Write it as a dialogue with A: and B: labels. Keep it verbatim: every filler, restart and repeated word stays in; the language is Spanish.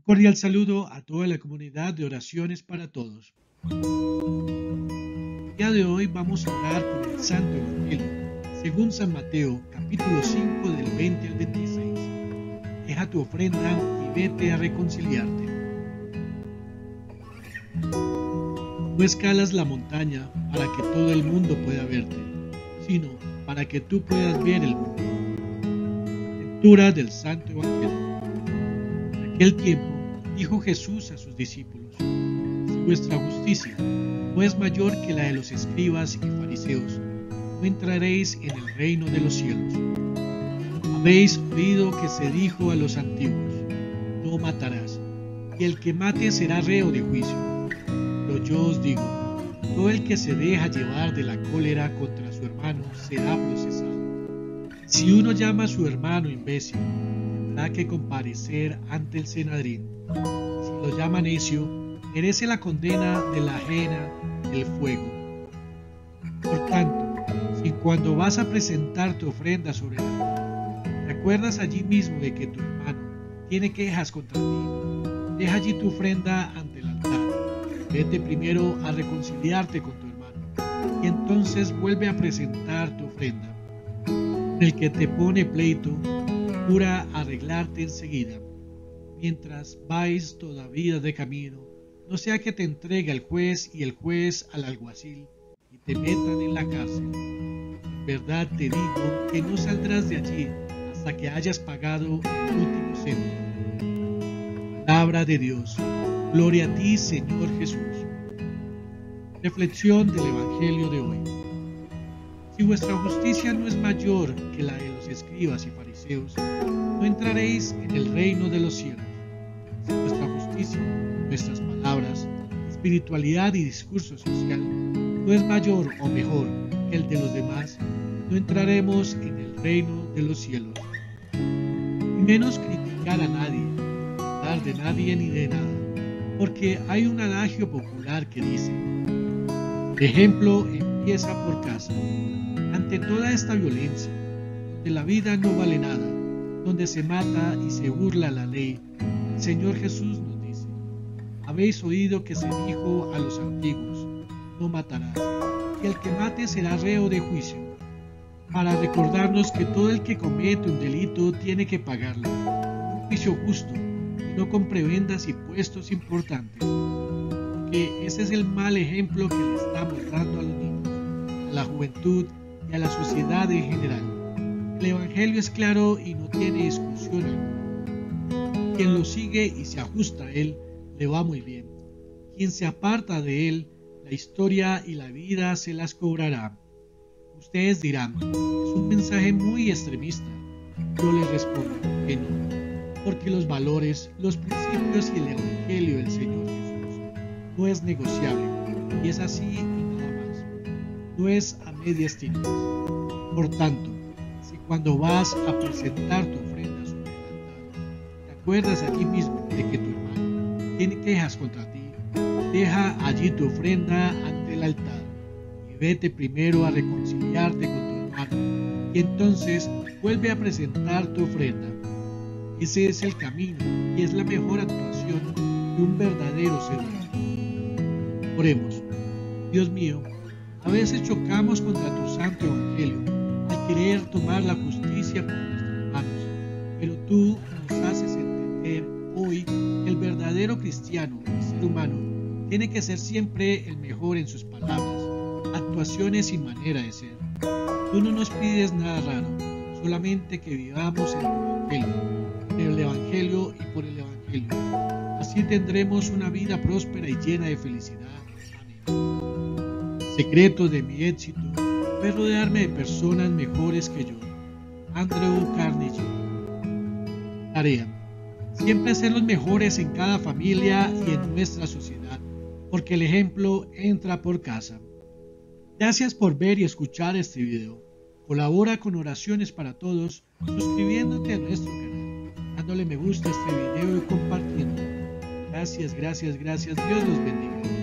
A: Un cordial saludo a toda la comunidad de oraciones para todos. El día de hoy vamos a orar por el Santo Evangelio, según San Mateo, capítulo cinco del veinte al veintiséis. Deja tu ofrenda y vete a reconciliarte. No escalas la montaña para que todo el mundo pueda verte, sino para que tú puedas ver el mundo. Lectura del Santo Evangelio. En aquel tiempo dijo Jesús a sus discípulos: si vuestra justicia no es mayor que la de los escribas y fariseos, no entraréis en el reino de los cielos. Habéis oído que se dijo a los antiguos: no matarás, y el que mate será reo de juicio. Pero yo os digo, todo el que se deja llevar de la cólera contra su hermano será procesado. Si uno llama a su hermano imbécil, tendrá que comparecer ante el Sanedrín. Si lo llama necio, merece la condena de la ajena del fuego. Por tanto, si cuando vas a presentar tu ofrenda sobre el altar, te acuerdas allí mismo de que tu hermano tiene quejas contra ti, deja allí tu ofrenda ante el altar. Vete primero a reconciliarte con tu hermano, y entonces vuelve a presentar tu ofrenda. El que te pone pleito, procura arreglarte enseguida, mientras vais todavía de camino, no sea que te entregue al juez y el juez al alguacil y te metan en la cárcel. En verdad te digo que no saldrás de allí hasta que hayas pagado el último céntimo. Palabra de Dios. Gloria a ti, Señor Jesús. Reflexión del Evangelio de hoy. Si vuestra justicia no es mayor que la de los escribas y fariseos, no entraréis en el reino de los cielos. Si vuestra justicia, nuestras palabras, espiritualidad y discurso social no es mayor o mejor que el de los demás, no entraremos en el reino de los cielos. Y menos criticar a nadie, hablar de nadie ni de nada, porque hay un adagio popular que dice: el ejemplo empieza por casa. Ante toda esta violencia, donde la vida no vale nada, donde se mata y se burla la ley, el Señor Jesús nos dice: habéis oído que se dijo a los antiguos: no matarás, y el que mate será reo de juicio, para recordarnos que todo el que comete un delito tiene que pagarlo, un juicio justo, y no con prebendas y puestos importantes, porque ese es el mal ejemplo que le estamos dando a los niños, a la juventud y a la sociedad en general. El Evangelio es claro y no tiene discusión alguna. Quien lo sigue y se ajusta a él, le va muy bien. Quien se aparta de él, la historia y la vida se las cobrará. Ustedes dirán: es un mensaje muy extremista. Yo les respondo que no, porque los valores, los principios y el Evangelio del Señor Jesús no es negociable, y es así y nada más. No es a medias tintas. Por tanto, si cuando vas a presentar tu ofrenda sobre el altar, te acuerdas allí mismo de que tu hermano tiene quejas contra ti, deja allí tu ofrenda ante el altar y vete primero a reconciliarte con tu hermano, y entonces vuelve a presentar tu ofrenda. Ese es el camino y es la mejor actuación de un verdadero ser humano. Oremos. Dios mío, a veces chocamos contra tu santo evangelio al querer tomar la justicia por nuestras manos, pero tú nos haces entender hoy que el verdadero cristiano y ser humano tiene que ser siempre el mejor en sus palabras, actuaciones y manera de ser. Tú no nos pides nada raro, solamente que vivamos en el evangelio, en el evangelio y por el evangelio. Así tendremos una vida próspera y llena de felicidad. Amén. Secreto de mi éxito es rodearme de personas mejores que yo. Andrew Carnegie. Tarea: siempre ser los mejores en cada familia y en nuestra sociedad, porque el ejemplo entra por casa. Gracias por ver y escuchar este video. Colabora con Oraciones para Todos suscribiéndote a nuestro canal, dándole me gusta a este video y compartiendo. Gracias, gracias, gracias. Dios los bendiga.